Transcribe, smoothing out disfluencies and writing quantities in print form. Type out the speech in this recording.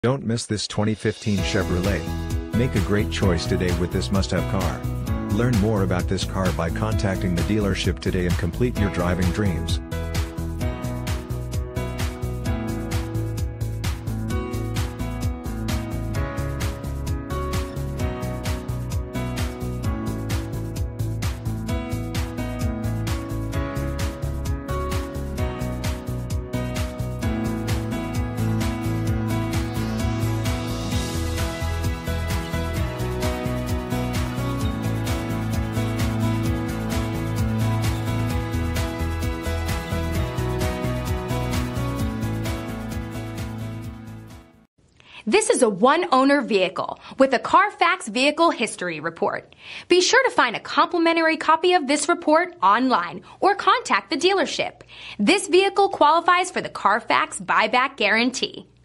Don't miss this 2015 Chevrolet. Make a great choice today with this must-have car. Learn more about this car by contacting the dealership today and complete your driving dreams. This is a one-owner vehicle with a Carfax Vehicle History Report. Be sure to find a complimentary copy of this report online or contact the dealership. This vehicle qualifies for the Carfax Buyback Guarantee.